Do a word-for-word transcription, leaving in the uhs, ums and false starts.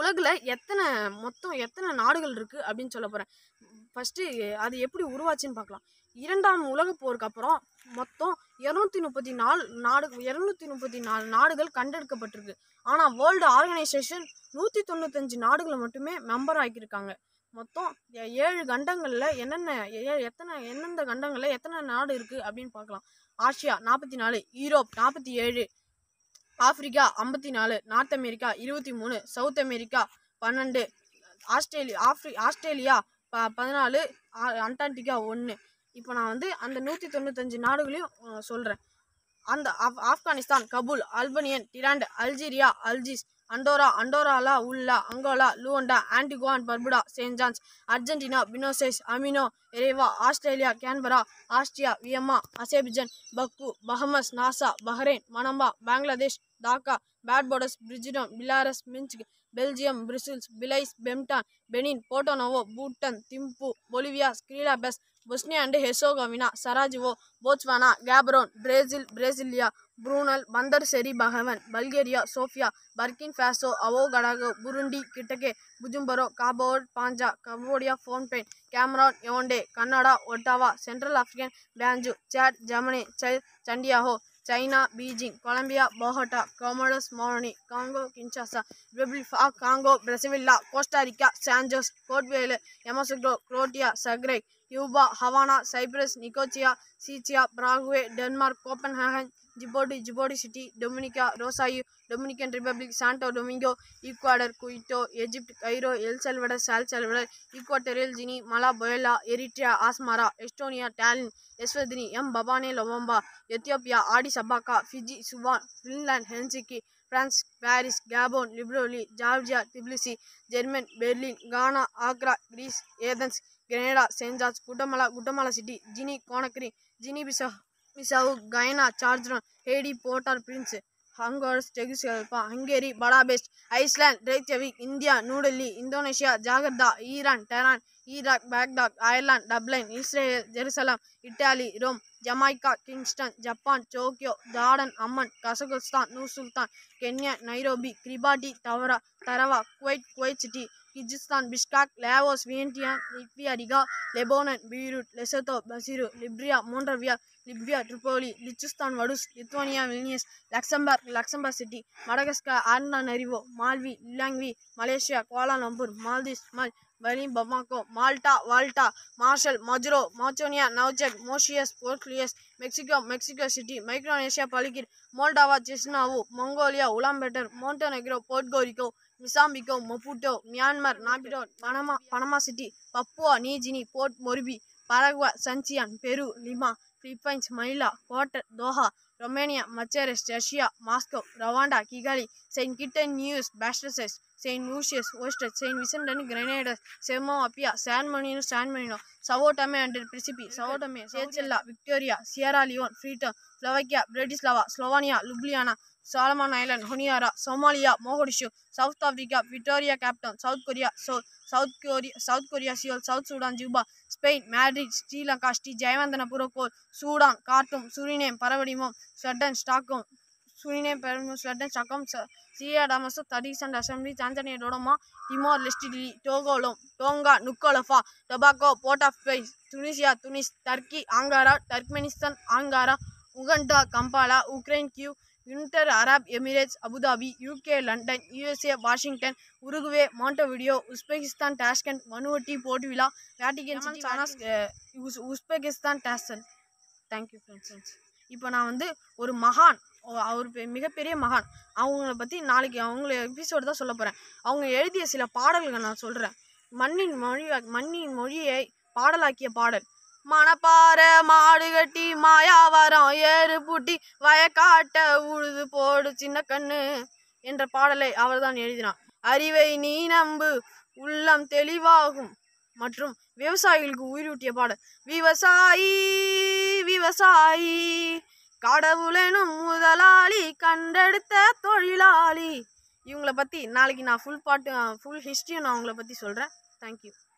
உலகில் எத்தனை மொத்தம் எத்தனை நாடுகள் இருக்குது அப்படின்னு சொல்ல போகிறேன். ஃபஸ்ட்டு அது எப்படி உருவாச்சுன்னு பார்க்கலாம். இரண்டாம் உலகப் போருக்கு அப்புறம் மொத்தம் இரநூத்தி முப்பத்தி நாலு நாடு இரநூத்தி முப்பத்தி நாலு நாடுகள் கண்டெடுக்கப்பட்டிருக்கு. ஆனால் வேர்ல்டு ஆர்கனைசேஷன் நூற்றி தொண்ணூத்தஞ்சு நாடுகளை மட்டுமே மெம்பர் ஆக்கியிருக்காங்க. மொத்தம் ஏழு கண்டங்களில் என்னென்ன எத்தனை எந்தெந்த கண்டங்களில் எத்தனை நாடு இருக்குது அப்படின்னு பார்க்கலாம். ஆசியா நாற்பத்தி நாலு, யூரோப் நாற்பத்தி ஏழு, ஆப்பிரிக்கா ஐம்பத்தி நாலு, நார்த் அமெரிக்கா இருபத்தி மூணு, சவுத் அமெரிக்கா பன்னெண்டு, ஆஸ்திரேலியா ஆஃப்ரி ஆஸ்திரேலியா ப பதினாலு, அண்டார்டிகா ஒன்று. இப்போ நான் வந்து அந்த நூற்றி தொண்ணூத்தஞ்சு நாடுகளையும் சொல்கிறேன். அந்த ஆப் ஆப்கானிஸ்தான் கபூல், அல்பனியன் டிராண்ட், அல்ஜீரியா அல்ஜீஸ், அண்டோரா அண்டோராலா உல்லா, Angola Luanda, Antigua and Barbuda Saint John's, Argentina பினோசைஸ் அமினோ Yerevan, Australia Canberra, Austria Vienna, Azerbaijan Baku, Bahamas Nassau, Bahrain Manama, Bangladesh Dhaka, Barbados Bridgetown, Belarus Minsk, Belgium Brussels, Belize Belmopan, Benin Porto Novo, Bhutan Thimphu, Bolivia ஸ்ரீலாபஸ், Bosnia and Herzegovina, Sarajevo, Botswana, Gaborone, Brazil Brasilia, Brunei, Bandar Seri Begawan, Bulgaria Sofia, Burkina Faso, அவோகடாகோ, Burundi Gitega, Bujumbura, காபோட் பாஞ்சா, Cambodia Phnom Penh, Cameroon Yaounde, Canada Ottawa, Central African Bangui, Chad Germany Chile Santiago, China Beijing, Colombia Bogota, Comoros மோனி, Congo Kinshasa, Republic of Congo Brazzaville, Costa Rica San Jose, Cote d'Ivoire, Yamoussoukro, Croatia Zagreb, Cuba Havana, Cyprus Nicosia, Czechia, Prague, Denmark Copenhagen, Djibouti Djibouti City, Dominica Roseau, Dominican Republic Santo Domingo, Ecuador Quito, Egypt Cairo, El Salvador San Salvador, Equatorial Guinea Malabo, Eritrea Asmara, Estonia Tallinn, Eswatini Mbabane Lobamba, Ethiopia Audi's அபாகா, Fiji சுவான், Finland Helsinki, France Paris, Gabon லிப்ரோலி, Georgia Tbilisi, German Berlin, Ghana Agra, Greece Athens, கிரேனடா Saint George, குட்டமலா குட்டமலா city, ஜினி கோனக்ரி, ஜினி பிசா Bissau, கயனா சார்ஜ்ரோன், ஹேடி போர்ட்டார் Prince, ஹங்கோரஸ் டெகுசிகல்பா, Hungary படாபெஸ்ட், Iceland ரெய்க்யவிக், India New Delhi, Indonesia Jakarta, Iran Tehran, Iraq Baghdad, Ireland டப்ளைன், Israel Jerusalem, Italy Rome, Jamaica Kingston, Japan Tokyo, Jordan Amman, Kazakhstan Noor Sultan, Kenya Nairobi, Kiribati தவரா தரவா, quite quite city, Kyrgyzstan Bishkek, Laos Vientiane, Latvia Riga, Lebanon Beirut, Lesotho Maseru, Liberia Monrovia, Libya Tripoli, Liechtenstein Vaduz, Lithuania Vilnius, Luxembourg Luxembourg City, Madagascar Antananarivo, Malawi Lilongwe, Malaysia Kuala Lumpur, Maldives Male Mali Bamako, Malta Valletta, Marshall Majuro, Macedonia நவ்செட், Mauritius Port Louis, Mexico Mexico City, Micronesia Palikir, Moldova Chisinau, Mongolia Ulaanbaatar, Montenegro Podgorica, Mozambique Maputo, Myanmar Naypyidaw, Panama Panama City, Papua New Guinea, Port Moresby, Paraguay Asuncion, Peru Lima, Philippines Manila, Qatar Doha, Romania மச்சேரஸ், Russia Moscow, Rwanda Kigali, Saint kitten news பேஸ்டர்சஸ், Saint லூசியஸ் oyster, Saint விசன்டன் கிரெனேடஸ், செமோ அப்பியா, San Marino San Marino, Chao டமே and பிரின்சிபி, Chao டமே, சேச்செல்லா, Victoria, Sierra Leon, ஃப்ரீடன், Slovakia, பிரிட்டிஸ்லாவா, Slovenia, லுப்லியானா, Solomon island, ஹொனியாரா, Somalia, மோகடிஷு, south Africa, Victoria captain, south Korea, so south Korea south Korea Seoul, south Sudan Juba, Spain Madrid, Sri Lanka Sri ஜெயவந்தனபுரக்கோல், Sudan Khartoum, சுரினேம் பரவடிமோம், ஸ்வெட்டன் Stockholm, சுரினேம் பரவடிமோம், ஸ்வெட்டன் Stockholm, Syria Damascus, தடிசண்ட் அசம்பிளி, Tanzania Dodoma, Timor Leste Dili, Togo Lome, Tonga Nuku'alofa, Tobago, Port of Spain, Tunisia Tunis, Turkey Ankara, Turkmenistan Ankara, Uganda Kampala, Ukraine Kyiv, United Arab Emirates Abu Dhabi, UK London, USA Washington, Uruguay Montevideo, Uzbekistan Tashkent, Vanuatu Port Vila, Vatican City, Uzbekistan Tashkent. Thank you friends. இப்போ நான் வந்து ஒரு மகான், அவர் மிகப்பெரிய மகான், அவங்கள பற்றி நாளைக்கு அவங்கள எபிசோடு தான் சொல்ல போகிறேன். அவங்க எழுதிய சில பாடல்களை நான் சொல்கிறேன். மண்ணின் மொழி மண்ணின் மொழியை பாடலாக்கிய பாடல். மணப்பாற மாடு கட்டி மாயாவரம் ஏறு பூட்டி வயக்காட்ட உழுது போடு சின்ன கண்ணு என்ற பாடலை அவர்தான் எழுதினார். அறிவை நீ நம்பு உள்ளம் தெளிவாகும் மற்றும் விவசாயிகளுக்கு உயிரூட்டிய பாடல். விவசாயி விவசாயி கடவுளெனும் முதலாளி கண்டெடுத்த தொழிலாளி. இவங்களை பற்றி நாளைக்கு நான் ஃபுல் பாட்டு ஃபுல் ஹிஸ்ட்ரியும் நான் அவங்கள பற்றி சொல்கிறேன். தேங்க்யூ.